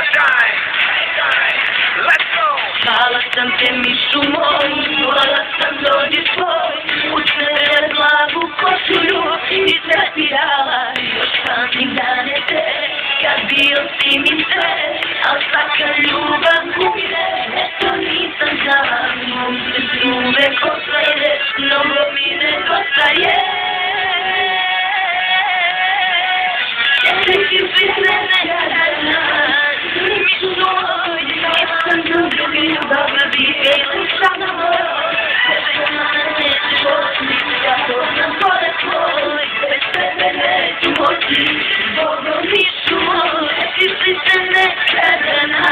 Fala sam mi šumom, vola sam dođi tvoj, u tebe blagu košulju i tretirala još pamtim dane te, kad bio si mi sve, al svaka ljubav umire, eto nisam znala, mom se uvek osvaje, mnogo mi nedostaje. Sjećaj ti sve nekada, mi svoj, nisam drugi ljubav, bi bilo samo tebe neću oči, ja to sam pored tvoj, bez tebe neću moći, Bogom nišu moj, ti si se nekada